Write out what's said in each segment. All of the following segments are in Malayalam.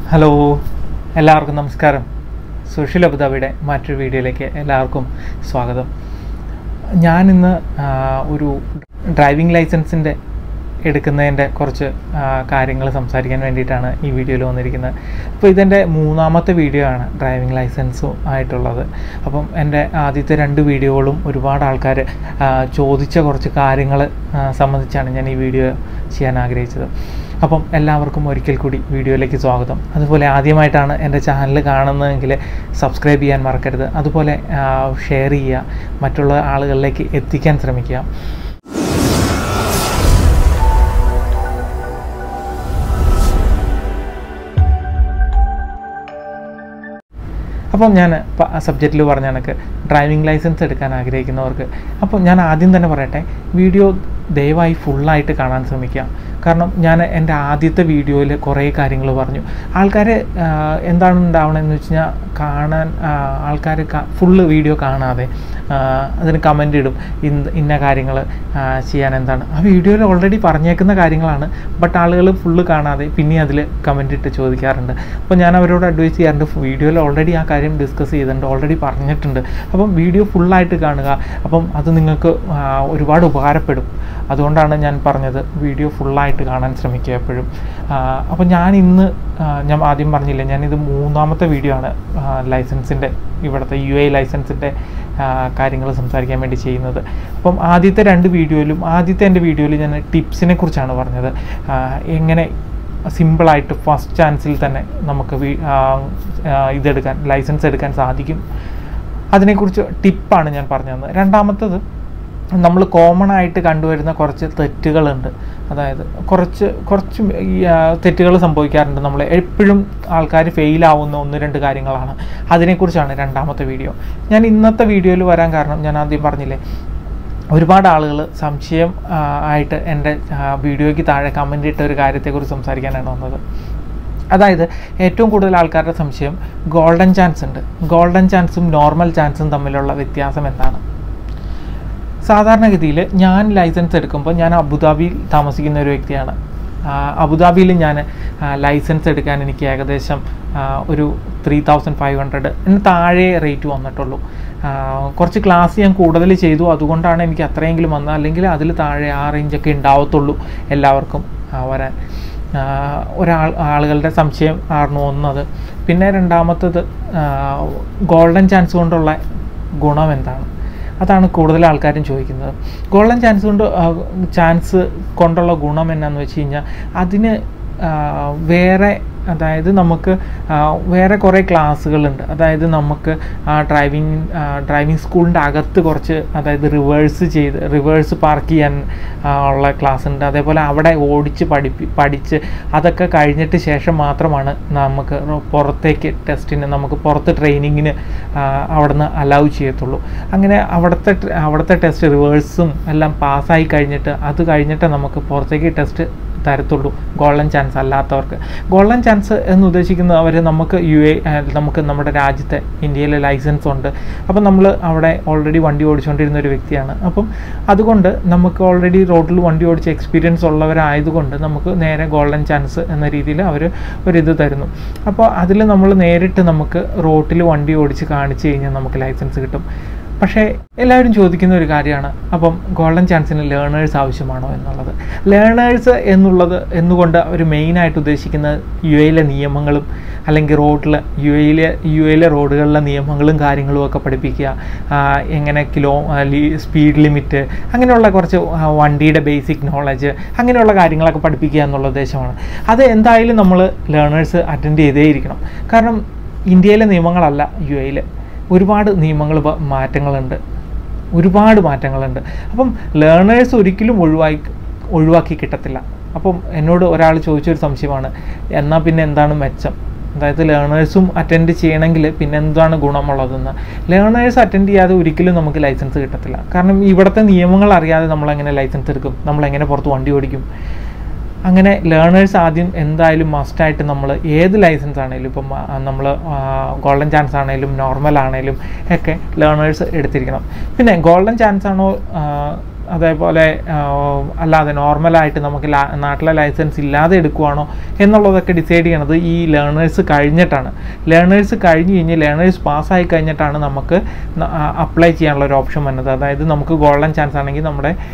ഹലോ, എല്ലാവർക്കും നമസ്കാരം. സോഷ്യൽ അബുദാബിയുടെ മറ്റൊരു വീഡിയോയിലേക്ക് എല്ലാവർക്കും സ്വാഗതം. ഞാനിന്ന് ഒരു ഡ്രൈവിംഗ് ലൈസൻസിൻ്റെ എടുക്കുന്നതിൻ്റെ കുറച്ച് കാര്യങ്ങൾ സംസാരിക്കാൻ വേണ്ടിയിട്ടാണ് ഈ വീഡിയോയിൽ വന്നിരിക്കുന്നത്. അപ്പോൾ ഇതെൻ്റെ മൂന്നാമത്തെ വീഡിയോ ആണ് ഡ്രൈവിംഗ് ലൈസൻസും ആയിട്ടുള്ളത്. അപ്പം എൻ്റെ ആദ്യത്തെ 2 വീഡിയോകളും ഒരുപാട് ആൾക്കാർ ചോദിച്ച കുറച്ച് കാര്യങ്ങൾ സംബന്ധിച്ചാണ് ഞാൻ ഈ വീഡിയോ ചെയ്യാൻ ആഗ്രഹിച്ചത്. അപ്പം എല്ലാവർക്കും ഒരിക്കൽ കൂടി വീഡിയോയിലേക്ക് സ്വാഗതം. അതുപോലെ ആദ്യമായിട്ടാണ് എൻ്റെ ചാനൽ കാണുന്നതെങ്കിൽ സബ്സ്ക്രൈബ് ചെയ്യാൻ മറക്കരുത്. അതുപോലെ ഷെയർ ചെയ്യുക, മറ്റുള്ള ആളുകളിലേക്ക് എത്തിക്കാൻ ശ്രമിക്കുക. അപ്പം ഞാൻ സബ്ജക്റ്റിൽ പറഞ്ഞ കണക്ക് ഡ്രൈവിംഗ് ലൈസൻസ് എടുക്കാൻ ആഗ്രഹിക്കുന്നവർക്ക് അപ്പോൾ ഞാൻ ആദ്യം തന്നെ പറയട്ടെ, വീഡിയോ ദയവായി ഫുള്ളായിട്ട് കാണാൻ ശ്രമിക്കുക. കാരണം ഞാൻ എൻ്റെ ആദ്യത്തെ വീഡിയോയിൽ കുറേ കാര്യങ്ങൾ പറഞ്ഞു. ആൾക്കാർ എന്താണ് ഉണ്ടാവണമെന്ന് വെച്ച് കഴിഞ്ഞാൽ ആൾക്കാർ ഫുള്ള് വീഡിയോ കാണാതെ അതിന് കമൻ്റ് ഇടും, ഇന്ന കാര്യങ്ങൾ ചെയ്യാൻ എന്താണ്. ആ വീഡിയോയിൽ ഓൾറെഡി പറഞ്ഞേക്കുന്ന കാര്യങ്ങളാണ്, ബട്ട് ആളുകൾ ഫുള്ള് കാണാതെ പിന്നെ അതിൽ കമൻ്റ് ഇട്ട് ചോദിക്കാറുണ്ട്. അപ്പോൾ ഞാൻ അവരോട് അഡ്വൈസ് ചെയ്യാറുണ്ട്, വീഡിയോയിൽ ഓൾറെഡി ആ കാര്യം ഡിസ്കസ് ചെയ്തിട്ടുണ്ട്, ഓൾറെഡി പറഞ്ഞിട്ടുണ്ട്. അപ്പം വീഡിയോ ഫുള്ളായിട്ട് കാണുക. അപ്പം അത് നിങ്ങൾക്ക് ഒരുപാട് ഉപകാരപ്പെടും. അതുകൊണ്ടാണ് ഞാൻ പറഞ്ഞത് വീഡിയോ ഫുള്ളായിട്ട് കാണാൻ ശ്രമിക്കുക എപ്പോഴും. അപ്പോൾ ഞാൻ ആദ്യം പറഞ്ഞില്ലേ, ഞാനിത് മൂന്നാമത്തെ വീഡിയോ ആണ് ലൈസൻസിൻ്റെ, ഇവിടുത്തെ UAE ലൈസൻസിൻ്റെ കാര്യങ്ങൾ സംസാരിക്കാൻ വേണ്ടി ചെയ്യുന്നത്. അപ്പം ആദ്യത്തെ എൻ്റെ വീഡിയോയിൽ ഞാൻ ടിപ്സിനെ കുറിച്ചാണ് പറഞ്ഞത്. എങ്ങനെ സിമ്പിളായിട്ട് ഫസ്റ്റ് ചാൻസിൽ തന്നെ നമുക്ക് ലൈസൻസ് എടുക്കാൻ സാധിക്കും, അതിനെക്കുറിച്ച് ടിപ്പാണ് ഞാൻ പറഞ്ഞു തന്നത്. രണ്ടാമത്തത്, നമ്മൾ കോമൺ ആയിട്ട് കണ്ടുവരുന്ന കുറച്ച് തെറ്റുകളുണ്ട്. അതായത് കുറച്ച് തെറ്റുകൾ സംഭവിക്കാറുണ്ട്. നമ്മൾ എപ്പോഴും ആൾക്കാർ ഫെയിലാവുന്ന 1-2 കാര്യങ്ങളാണ്. അതിനെക്കുറിച്ചാണ് രണ്ടാമത്തെ വീഡിയോ. ഞാൻ ഇന്നത്തെ വീഡിയോയിൽ വരാൻ കാരണം, ഞാൻ ആദ്യം പറഞ്ഞില്ലേ, ഒരുപാട് ആളുകൾ സംശയം ആയിട്ട് എൻ്റെ വീഡിയോയ്ക്ക് താഴെ കമൻ്റ് ഇട്ട ഒരു കാര്യത്തെക്കുറിച്ച് സംസാരിക്കാനാണ് വന്നത്. അതായത് ഏറ്റവും കൂടുതൽ ആൾക്കാരുടെ സംശയം ഗോൾഡൻ ചാൻസ് ഉണ്ട്. ഗോൾഡൻ ചാൻസും നോർമൽ ചാൻസും തമ്മിലുള്ള വ്യത്യാസം എന്താണ്? സാധാരണഗതിയിൽ ഞാൻ ലൈസൻസ് എടുക്കുമ്പോൾ, ഞാൻ അബുദാബിയിൽ താമസിക്കുന്ന ഒരു വ്യക്തിയാണ്. അബുദാബിയിൽ ഞാൻ ലൈസൻസ് എടുക്കാൻ എനിക്ക് ഏകദേശം ഒരു 3500 താഴെ റേറ്റ് വന്നിട്ടുള്ളൂ. കുറച്ച് ക്ലാസ് ഞാൻ കൂടുതൽ ചെയ്തു, അതുകൊണ്ടാണ് എനിക്ക് അത്രയെങ്കിലും വന്നത്. അല്ലെങ്കിൽ അതിൽ താഴെ ആ റേഞ്ചൊക്കെ ഉണ്ടാവത്തുള്ളൂ എല്ലാവർക്കും വരാൻ. ആളുകളുടെ സംശയം ആയിരുന്നു ഒന്നത്. പിന്നെ രണ്ടാമത്തത്, ഗോൾഡൻ ചാൻസ് കൊണ്ടുള്ള ഗുണം എന്താണ്? അതാണ് കൂടുതൽ ആൾക്കാരും ചോദിക്കുന്നത്. ഗോൾഡൻ ചാൻസ് കൊണ്ടുള്ള ഗുണം എന്നാന്ന് വെച്ച് കഴിഞ്ഞാൽ, അതിന് വേറെ, അതായത് നമുക്ക് വേറെ കുറേ ക്ലാസ്സുകളുണ്ട്. അതായത് നമുക്ക് ഡ്രൈവിംഗ് സ്കൂളിൻ്റെ അകത്ത് കുറച്ച്, അതായത് റിവേഴ്സ് പാർക്ക് ചെയ്യാൻ ഉള്ള ക്ലാസ് ഉണ്ട്. അതേപോലെ അവിടെ ഓടിച്ച് പഠിച്ച് അതൊക്കെ കഴിഞ്ഞിട്ട് ശേഷം മാത്രമാണ് നമുക്ക് പുറത്ത് ട്രെയിനിങ്ങിന് അവിടുന്ന് അലൗ ചെയ്യത്തുള്ളൂ. അങ്ങനെ അവിടുത്തെ ടെസ്റ്റ് റിവേഴ്സും എല്ലാം പാസ്സായി കഴിഞ്ഞിട്ട് നമുക്ക് പുറത്തേക്ക് ടെസ്റ്റ് തരത്തുള്ളൂ ഗോൾഡൻ ചാൻസ് അല്ലാത്തവർക്ക്. ഗോൾഡൻ ചാൻസ് എന്ന് ഉദ്ദേശിക്കുന്നത് നമുക്ക് നമ്മുടെ രാജ്യത്തെ ഇന്ത്യയിലെ ലൈസൻസ് ഉണ്ട്. അപ്പം നമ്മൾ അവിടെ ഓൾറെഡി വണ്ടി ഓടിച്ചുകൊണ്ടിരുന്ന ഒരു വ്യക്തിയാണ്. അപ്പം അതുകൊണ്ട് നമുക്ക് ഓൾറെഡി റോഡിൽ വണ്ടി ഓടിച്ച എക്സ്പീരിയൻസ് ഉള്ളവരായതുകൊണ്ട് നമുക്ക് നേരെ ഗോൾഡൻ ചാൻസ് എന്ന രീതിയിൽ അവർ ഒരിത് തരുന്നു. അപ്പോൾ അതിൽ നമ്മൾ നേരിട്ട് നമുക്ക് റോഡിൽ വണ്ടി ഓടിച്ച് കാണിച്ചു കഴിഞ്ഞാൽ നമുക്ക് ലൈസൻസ് കിട്ടും. പക്ഷേ എല്ലാവരും ചോദിക്കുന്ന ഒരു കാര്യമാണ്, അപ്പം ഗോൾഡൻ ചാൻസിന് ലേണേഴ്സ് ആവശ്യമാണോ എന്നുള്ളത്. ലേണേഴ്സ് എന്നുകൊണ്ട് അവർ മെയിനായിട്ട് ഉദ്ദേശിക്കുന്നത് UAE നിയമങ്ങളും, അല്ലെങ്കിൽ UAE റോഡുകളിലെ നിയമങ്ങളും കാര്യങ്ങളും ഒക്കെ പഠിപ്പിക്കുക, എങ്ങനെ സ്പീഡ് ലിമിറ്റ്, അങ്ങനെയുള്ള കുറച്ച് വണ്ടിയുടെ ബേസിക് നോളജ്, അങ്ങനെയുള്ള കാര്യങ്ങളൊക്കെ പഠിപ്പിക്കുക എന്നുള്ള ഉദ്ദേശമാണ്. അത് എന്തായാലും നമ്മൾ ലേണേഴ്സ് അറ്റൻഡ് ചെയ്തേയിരിക്കണം. കാരണം ഇന്ത്യയിലെ നിയമങ്ങളല്ല UAE. ഒരുപാട് മാറ്റങ്ങളുണ്ട്. അപ്പം ലേണേഴ്സ് ഒരിക്കലും ഒഴിവാക്കി കിട്ടത്തില്ല. അപ്പം എന്നോട് ഒരാൾ ചോദിച്ചൊരു സംശയമാണ്, എന്നാൽ പിന്നെ എന്താണ് മെച്ചം? അതായത് ലേണേഴ്സും അറ്റൻഡ് ചെയ്യണമെങ്കിൽ പിന്നെ എന്താണ് ഗുണമുള്ളതെന്ന്. ലേണേഴ്സ് അറ്റൻഡ് ചെയ്യാതെ ഒരിക്കലും നമുക്ക് ലൈസൻസ് കിട്ടത്തില്ല. കാരണം ഇവിടുത്തെ നിയമങ്ങൾ അറിയാതെ നമ്മളെങ്ങനെ ലൈസൻസ് എടുക്കും? നമ്മളെങ്ങനെ പുറത്ത് വണ്ടി ഓടിക്കും? അങ്ങനെ ലേണേഴ്സ് ആദ്യം എന്തായാലും മസ്റ്റായിട്ട് നമ്മൾ ഏത് ലൈസൻസ് ആണെങ്കിലും, ഇപ്പം നമ്മൾ ഗോൾഡൻ ചാൻസ് ആണെങ്കിലും നോർമൽ ആണെങ്കിലും ഒക്കെ ലേണേഴ്സ് എടുത്തിരിക്കണം. പിന്നെ ഗോൾഡൻ ചാൻസ് ആണോ അതേപോലെ അല്ലാതെ നോർമലായിട്ട് നമുക്ക് നാട്ടിലെ ലൈസൻസ് ഇല്ലാതെ എടുക്കുവാണോ എന്നുള്ളതൊക്കെ ഡിസൈഡ് ചെയ്യണത് ഈ ലേണേഴ്സ് കഴിഞ്ഞിട്ടാണ്. ലേണേഴ്സ് കഴിഞ്ഞ് കഴിഞ്ഞ് ലേണേഴ്സ് പാസ്സായി കഴിഞ്ഞിട്ടാണ് നമുക്ക് അപ്ലൈ ചെയ്യാനുള്ള ഒരു ഓപ്ഷൻ വന്നത്. അതായത് നമുക്ക് ഗോൾഡൻ ചാൻസ് ആണെങ്കിൽ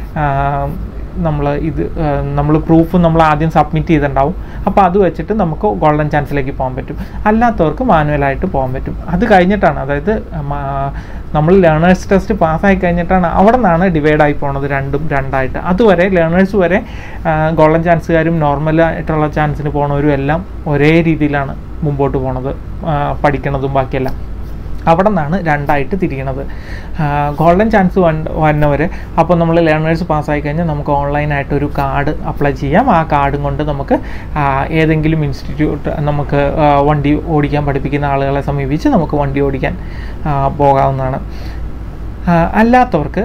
നമ്മൾ പ്രൂഫ് നമ്മൾ ആദ്യം സബ്മിറ്റ് ചെയ്തിട്ടുണ്ടാവും. അപ്പോൾ അത് വെച്ചിട്ട് നമുക്ക് ഗോൾഡൻ ചാൻസിലേക്ക് പോകാൻ പറ്റും. അല്ലാത്തവർക്ക് മാനുവലായിട്ട് പോകാൻ പറ്റും. അത് കഴിഞ്ഞിട്ടാണ്, അതായത് നമ്മൾ ലേണേഴ്സ് ടെസ്റ്റ് പാസ്സായി കഴിഞ്ഞിട്ടാണ് അവിടെ നിന്നാണ് ഡിവൈഡായി പോകുന്നത്, രണ്ടായിട്ട്. അതുവരെ ലേണേഴ്സ് വരെ ഗോൾഡൻ ചാൻസുകാരും നോർമലായിട്ടുള്ള ചാൻസിന് പോണവരും എല്ലാം ഒരേ രീതിയിലാണ് മുമ്പോട്ട് പോണത്, പഠിക്കണതും ബാക്കിയെല്ലാം. അവിടെ നിന്നാണ് രണ്ടായിട്ട് തിരിയണത്. ഗോൾഡൻ ചാൻസ് വന്നവർ അപ്പോൾ നമ്മൾ ലേണേഴ്സ് പാസ്സായി കഴിഞ്ഞാൽ നമുക്ക് ഓൺലൈനായിട്ട് ഒരു കാർഡ് അപ്ലൈ ചെയ്യാം. ആ കാർഡും കൊണ്ട് നമുക്ക് ഏതെങ്കിലും ഇൻസ്റ്റിറ്റ്യൂട്ട് നമുക്ക് വണ്ടി ഓടിക്കാൻ പഠിപ്പിക്കുന്ന ആളുകളെ സമീപിച്ച് നമുക്ക് വണ്ടി ഓടിക്കാൻ പോകാവുന്നതാണ്. അല്ലാത്തവർക്ക്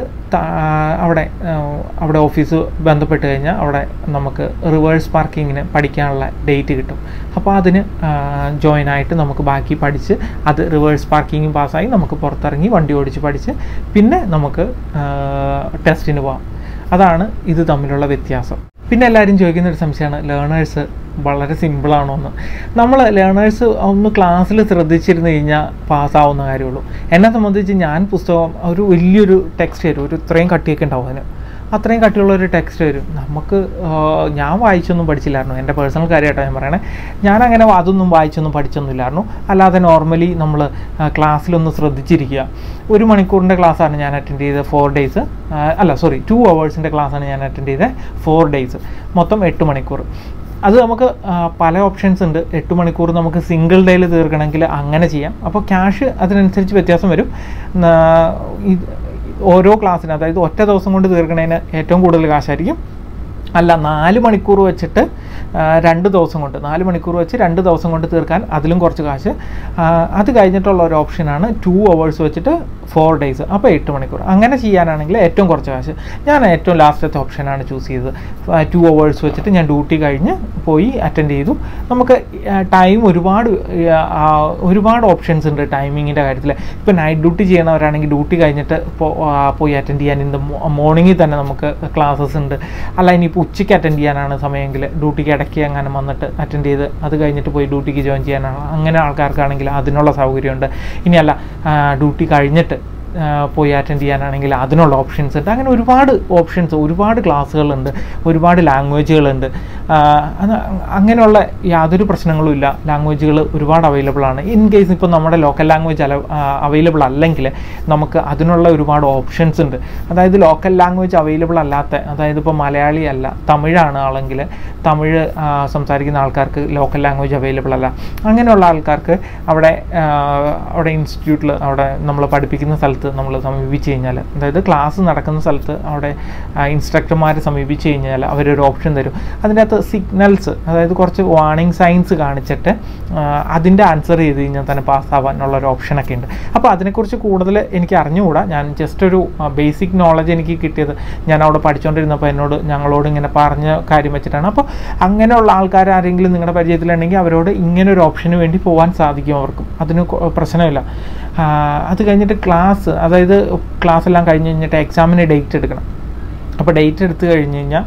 അവിടെ ഓഫീസ് ബന്ധപ്പെട്ട് കഴിഞ്ഞാൽ അവിടെ നമുക്ക് റിവേഴ്സ് പാർക്കിങ്ങിന് പഠിക്കാനുള്ള ഡേറ്റ് കിട്ടും. അപ്പോൾ അതിന് ജോയിൻ ആയിട്ട് നമുക്ക് ബാക്കി പഠിച്ച് അത് റിവേഴ്സ് പാർക്കിങ്ങും പാസ്സായി നമുക്ക് പുറത്തിറങ്ങി വണ്ടി ഓടിച്ച് പഠിച്ച് പിന്നെ നമുക്ക് ടെസ്റ്റിന് പോകാം. അതാണ് ഇത് തമ്മിലുള്ള വ്യത്യാസം. പിന്നെ എല്ലാവരും ചോദിക്കുന്നൊരു സംശയമാണ്, ലേണേഴ്സ് വളരെ സിമ്പിളാണോ എന്ന്. നമ്മൾ ലേണേഴ്സ് ഒന്ന് ക്ലാസ്സിൽ ശ്രദ്ധിച്ചിരുന്നു കഴിഞ്ഞാൽ പാസ്സാവുന്ന കാര്യമുള്ളൂ. എന്നെ സംബന്ധിച്ച് ഞാൻ പുസ്തകം ഒരു വലിയൊരു ടെക്സ്റ്റ് തരും, ഒരു ഇത്രയും കട്ടിയൊക്കെ ഉണ്ടാവും, അതിന് അത്രയും കട്ടിയുള്ളൊരു ടെക്സ്റ്റ് വരും. ഞാൻ വായിച്ചൊന്നും പഠിച്ചില്ലായിരുന്നു, എൻ്റെ പേഴ്സണൽ കാര്യമായിട്ടാണ് ഞാൻ പറയണേ. ഞാനങ്ങനെ അതൊന്നും വായിച്ചൊന്നും പഠിച്ചൊന്നുമില്ലായിരുന്നു. അല്ലാതെ നോർമലി നമ്മൾ ക്ലാസ്സിലൊന്ന് ശ്രദ്ധിച്ചിരിക്കുക. 1 മണിക്കൂറിൻ്റെ ക്ലാസ്സാണ് ഞാൻ അറ്റൻഡ് ചെയ്തത് 4 days, 2 hours ക്ലാസ്സാണ് ഞാൻ അറ്റൻഡ് ചെയ്തത് 4 days, മൊത്തം 8 മണിക്കൂർ. അത് നമുക്ക് പല ഓപ്ഷൻസ് ഉണ്ട്. 8 മണിക്കൂർ നമുക്ക് സിംഗിൾ ഡേയിൽ തീർക്കണമെങ്കിൽ അങ്ങനെ ചെയ്യാം. അപ്പോൾ ക്യാഷ് അതിനനുസരിച്ച് വ്യത്യാസം വരും. ഓരോ ക്ലാസ്സിന്, അതായത് ഒറ്റ ദിവസം കൊണ്ട് തീർക്കണതിന് ഏറ്റവും കൂടുതൽ കാശായിരിക്കും. അല്ല 4 മണിക്കൂർ വെച്ചിട്ട് 2 ദിവസം കൊണ്ട് 4 മണിക്കൂർ വെച്ച് 2 ദിവസം കൊണ്ട് തീർക്കാൻ അതിലും കുറച്ച് കാശ്. അത് കഴിഞ്ഞിട്ടുള്ള ഒരു ഓപ്ഷനാണ് 2 hours വെച്ചിട്ട് 4 days, അപ്പോൾ 8 മണിക്കൂർ. അങ്ങനെ ചെയ്യാനാണെങ്കിൽ ഏറ്റവും കുറച്ച് കാശ്. ഞാൻ ഏറ്റവും ലാസ്റ്റത്തെ ഓപ്ഷനാണ് ചൂസ് ചെയ്തത്. 2 hours വെച്ചിട്ട് ഞാൻ ഡ്യൂട്ടി കഴിഞ്ഞ് പോയി അറ്റൻഡ് ചെയ്തു. നമുക്ക് ടൈം ഒരുപാട് ഓപ്ഷൻസ് ഉണ്ട് ടൈമിങ്ങിൻ്റെ കാര്യത്തിൽ. ഇപ്പോൾ നൈറ്റ് ഡ്യൂട്ടി ചെയ്യണവരാണെങ്കിൽ ഡ്യൂട്ടി കഴിഞ്ഞിട്ട് പോയി അറ്റൻഡ് ചെയ്യാൻ മോർണിംഗിൽ തന്നെ നമുക്ക് ക്ലാസ്സസ് ഉണ്ട്. അല്ല ഇനിയിപ്പോൾ ഉച്ചയ്ക്ക് അറ്റൻഡ് ചെയ്യാനാണ് സമയമെങ്കിൽ ഡ്യൂട്ടിക്ക് ഇടയ്ക്ക് അങ്ങനെ വന്നിട്ട് അറ്റൻഡ് ചെയ്ത് അത് കഴിഞ്ഞിട്ട് പോയി ഡ്യൂട്ടിക്ക് ജോയിൻ ചെയ്യാനാണ് അങ്ങനെ ആൾക്കാർക്കാണെങ്കിൽ അതിനുള്ള സൗകര്യമുണ്ട്. ഇനിയല്ല ഡ്യൂട്ടി കഴിഞ്ഞിട്ട് പോയി അറ്റൻഡ് ചെയ്യാനാണെങ്കിൽ അതിനുള്ള ഓപ്ഷൻസ് ഉണ്ട്. അങ്ങനെ ഒരുപാട് ഓപ്ഷൻസ്, ഒരുപാട് ക്ലാസ്സുകളുണ്ട്, ഒരുപാട് ലാംഗ്വേജുകളുണ്ട്. അങ്ങനെയുള്ള യാതൊരു പ്രശ്നങ്ങളും ഇല്ല. ലാംഗ്വേജുകൾ ഒരുപാട് അവൈലബിൾ ആണ്. ഇൻ കേസ് ഇപ്പോൾ നമ്മുടെ ലോക്കൽ ലാംഗ്വേജ് അവൈലബിൾ അല്ലെങ്കിൽ നമുക്ക് അതിനുള്ള ഒരുപാട് ഓപ്ഷൻസ് ഉണ്ട്. അതായത് ലോക്കൽ ലാംഗ്വേജ് അവൈലബിൾ അല്ലാത്ത, അതായത് ഇപ്പോൾ മലയാളി അല്ല തമിഴാണ് ആളെങ്കിൽ തമിഴ് സംസാരിക്കുന്ന ആൾക്കാർക്ക് ലോക്കൽ ലാംഗ്വേജ് അവൈലബിൾ അല്ല. അങ്ങനെയുള്ള ആൾക്കാർക്ക് അവിടെ ഇൻസ്റ്റിറ്റ്യൂട്ടിൽ അവിടെ നമ്മൾ പഠിപ്പിക്കുന്ന സ്ഥലത്ത് നമ്മൾ സമീപിച്ച് കഴിഞ്ഞാൽ, അതായത് ക്ലാസ് നടക്കുന്ന സ്ഥലത്ത് അവിടെ ഇൻസ്ട്രക്ടർമാരെ സമീപിച്ച് കഴിഞ്ഞാൽ അവരൊരു ഓപ്ഷൻ തരും. അതിൻ്റെ അകത്ത് സിഗ്നൽസ്, അതായത് കുറച്ച് വാർണിംഗ് സൈൻസ് കാണിച്ചിട്ട് അതിൻ്റെ ആൻസർ ചെയ്ത് കഴിഞ്ഞാൽ തന്നെ പാസ്സാവാനുള്ള ഒരു ഓപ്ഷനൊക്കെ ഉണ്ട്. അപ്പോൾ അതിനെക്കുറിച്ച് കൂടുതൽ എനിക്ക് അറിഞ്ഞുകൂടാ. ഞാൻ ജസ്റ്റ് ഒരു ബേസിക് നോളജ് എനിക്ക് കിട്ടിയത് ഞാൻ അവിടെ പഠിച്ചുകൊണ്ടിരുന്നപ്പോൾ ഞങ്ങളോട് ഇങ്ങനെ പറഞ്ഞ കാര്യം വെച്ചിട്ടാണ്. അപ്പോൾ അങ്ങനെയുള്ള ആൾക്കാർ ആരെങ്കിലും നിങ്ങളുടെ പരിചയത്തിലുണ്ടെങ്കിൽ അവരോട് ഇങ്ങനെ ഒരു ഓപ്ഷന് വേണ്ടി പോകാൻ സാധിക്കും. അവർക്കും അതിന് പ്രശ്നമില്ല. അത് കഴിഞ്ഞിട്ട് അതായത് ക്ലാസ് എല്ലാം കഴിഞ്ഞ് കഴിഞ്ഞിട്ട് എക്സാമിന് ഡേറ്റ് എടുക്കണം. അപ്പോൾ ഡേറ്റ് എടുത്ത് കഴിഞ്ഞ് കഴിഞ്ഞാൽ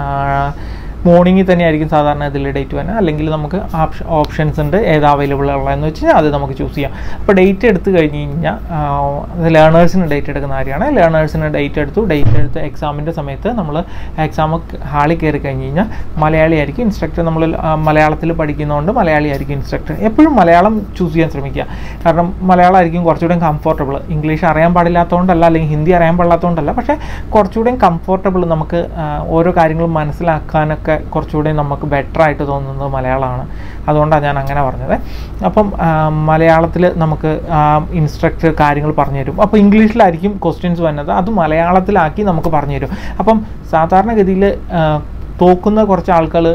മോർണിംഗിൽ തന്നെയായിരിക്കും സാധാരണ ഇതിൽ ഡേറ്റ് വരുന്നത്. അല്ലെങ്കിൽ നമുക്ക് ഓപ്ഷൻസ് ഉണ്ട്, ഏത് അവൈലബിൾ ഉള്ളതെന്ന് വെച്ച് കഴിഞ്ഞാൽ അത് നമുക്ക് ചൂസ് ചെയ്യാം. അപ്പോൾ ഡേറ്റ് എടുത്ത് കഴിഞ്ഞ് കഴിഞ്ഞാൽ ലേണേഴ്സിന് ഡേറ്റ് എടുക്കുന്ന കാര്യമാണ്. ലേണേഴ്സിന് ഡേറ്റ് എടുത്ത് എക്സാമിൻ്റെ സമയത്ത് നമ്മൾ എക്സാം ഹാളിൽ കയറി കഴിഞ്ഞ് കഴിഞ്ഞാൽ മലയാളി ആയിരിക്കും ഇൻസ്ട്രക്ടർ. നമ്മൾ മലയാളത്തിൽ പഠിക്കുന്നതുകൊണ്ട് മലയാളി ആയിരിക്കും ഇൻസ്ട്രക്ടർ. എപ്പോഴും മലയാളം ചൂസ് ചെയ്യാൻ ശ്രമിക്കുക. കാരണം മലയാളമായിരിക്കും കുറച്ചുകൂടെ കംഫർട്ടബിൾ. ഇംഗ്ലീഷ് അറിയാൻ പാടില്ലാത്തതുകൊണ്ടല്ല, അല്ലെങ്കിൽ ഹിന്ദി അറിയാൻ പാടില്ലാത്തതുകൊണ്ടല്ല, പക്ഷേ കുറച്ചുകൂടെ കംഫർട്ടബിൾ. നമുക്ക് ഓരോ കാര്യങ്ങളും മനസ്സിലാക്കാനൊക്കെ കുറച്ചുകൂടി നമുക്ക് ബെറ്റർ ആയിട്ട് തോന്നുന്നത് മലയാളമാണ്. അതുകൊണ്ടാണ് ഞാൻ അങ്ങനെ പറഞ്ഞത്. അപ്പം മലയാളത്തിൽ നമുക്ക് ഇൻസ്ട്രക്ടർ കാര്യങ്ങൾ പറഞ്ഞു തരും. അപ്പോൾ ഇംഗ്ലീഷിലായിരിക്കും ക്വസ്റ്റ്യൻസ് വരുന്നത്, അത് മലയാളത്തിലാക്കി നമുക്ക് പറഞ്ഞു തരും. അപ്പം സാധാരണഗതിയിൽ തോക്കുന്ന കുറച്ച് ആൾക്കാർ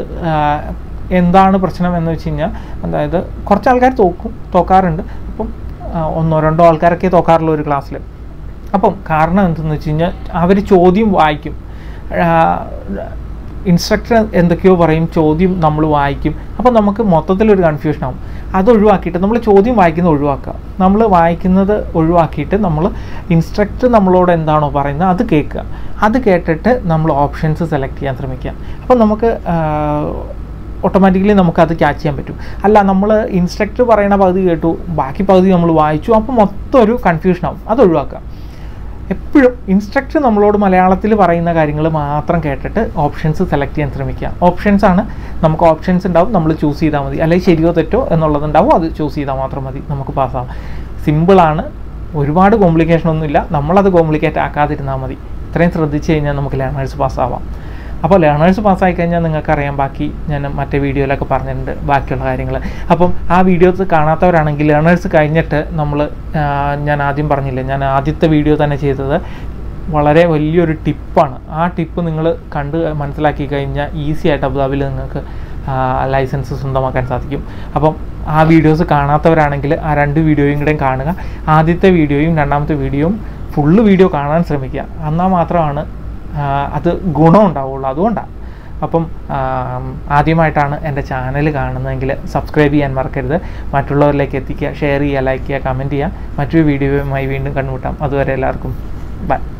എന്താണ് പ്രശ്നം എന്ന് വെച്ച് കഴിഞ്ഞാൽ, അതായത് കുറച്ച് ആൾക്കാർ തോക്കാറുണ്ട്. അപ്പം 1-2 ആൾക്കാരൊക്കെ തോക്കാറുള്ള ഒരു ക്ലാസ്സിൽ. അപ്പം കാരണം എന്തെന്ന് വെച്ച് കഴിഞ്ഞാൽ അവർ ചോദ്യം വായിക്കും, ഇൻസ്ട്രക്ടർ എന്തൊക്കെയോ പറയും, ചോദ്യം നമ്മൾ വായിക്കും. അപ്പോൾ നമുക്ക് മൊത്തത്തിലൊരു കൺഫ്യൂഷൻ ആവും. അത് ഒഴിവാക്കിയിട്ട് നമ്മൾ ചോദ്യം വായിക്കുന്നത് ഒഴിവാക്കുക. നമ്മൾ വായിക്കുന്നത് ഒഴിവാക്കിയിട്ട് നമ്മൾ ഇൻസ്ട്രക്ടർ നമ്മളോട് എന്താണോ പറയുന്നത് അത് കേൾക്കുക. അത് കേട്ടിട്ട് നമ്മൾ ഓപ്ഷൻസ് സെലക്ട് ചെയ്യാൻ ശ്രമിക്കുക. അപ്പം നമുക്ക് ഓട്ടോമാറ്റിക്കലി നമുക്കത് ക്യാച്ച് ചെയ്യാൻ പറ്റും. അല്ല നമ്മൾ ഇൻസ്ട്രക്ടർ പറയുന്ന പകുതി കേട്ടു, ബാക്കി പകുതി നമ്മൾ വായിച്ചു, അപ്പോൾ മൊത്തം ഒരു കൺഫ്യൂഷനാവും. അത് ഒഴിവാക്കുക. എപ്പോഴും ഇൻസ്ട്രക്ടർ നമ്മളോട് മലയാളത്തിൽ പറയുന്ന കാര്യങ്ങൾ മാത്രം കേട്ടിട്ട് ഓപ്ഷൻസ് സെലക്ട് ചെയ്യാൻ ശ്രമിക്കുക. ഓപ്ഷൻസാണ് നമുക്ക് ഓപ്ഷൻസ് ഉണ്ടാവും, നമ്മൾ ചൂസ് ചെയ്താൽ മതി. അല്ലെങ്കിൽ ശരിയോ തെറ്റോ എന്നുള്ളതുണ്ടാവും, അത് ചൂസ് ചെയ്താൽ മാത്രം മതി, നമുക്ക് പാസ്സാവും. സിമ്പിളാണ്, ഒരുപാട് കോംപ്ലിക്കേഷൻ ഒന്നുമില്ല. നമ്മളത് കോംപ്ലിക്കേറ്റ് ആക്കാതിരുന്നാൽ മതി. ഇത്രയും ശ്രദ്ധിച്ച് കഴിഞ്ഞാൽ നമുക്ക് ലേണേഴ്സ് പാസ്സാവാം. അപ്പോൾ ലേണേഴ്സ് പാസ്സായി കഴിഞ്ഞാൽ നിങ്ങൾക്കറിയാം, ബാക്കി ഞാൻ മറ്റേ വീഡിയോയിലൊക്കെ പറഞ്ഞിട്ടുണ്ട് ബാക്കിയുള്ള കാര്യങ്ങൾ. അപ്പം ആ വീഡിയോസ് കാണാത്തവരാണെങ്കിൽ ലേണേഴ്സ് കഴിഞ്ഞിട്ട് ഞാൻ ആദ്യം പറഞ്ഞില്ലേ, ഞാൻ ആദ്യത്തെ വീഡിയോ തന്നെ ചെയ്തത് വളരെ വലിയൊരു ടിപ്പാണ്. ആ ടിപ്പ് നിങ്ങൾ കണ്ട് മനസ്സിലാക്കി കഴിഞ്ഞാൽ ഈസി ആയിട്ട് അബുദാബിയിൽ നിങ്ങൾക്ക് ലൈസൻസ് സ്വന്തമാക്കാൻ സാധിക്കും. അപ്പം ആ വീഡിയോസ് കാണാത്തവരാണെങ്കിൽ ആ 2 വീഡിയോയും കൂടെ കാണുക. ആദ്യത്തെ വീഡിയോയും രണ്ടാമത്തെ വീഡിയോയും ഫുള്ള് വീഡിയോ കാണാൻ ശ്രമിക്കുക. എന്നാൽ മാത്രമാണ് അത് ഗുണം ഉണ്ടാവുള്ളൂ. അതുകൊണ്ടാണ്. അപ്പം ആദ്യമായിട്ടാണ് എൻ്റെ ചാനൽ കാണുന്നതെങ്കിൽ സബ്സ്ക്രൈബ് ചെയ്യാൻ മറക്കരുത്. മറ്റുള്ളവരിലേക്ക് എത്തിക്കുക, ഷെയർ ചെയ്യുക, ലൈക്ക് ചെയ്യുക, കമൻറ്റ് ചെയ്യുക. മറ്റൊരു വീഡിയോയുമായി വീണ്ടും കണ്ടുമുട്ടാം. അതുവരെ എല്ലാവർക്കും ബൈ.